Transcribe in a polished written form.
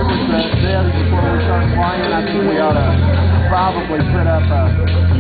with this before we start flying. I think we ought to probably put up a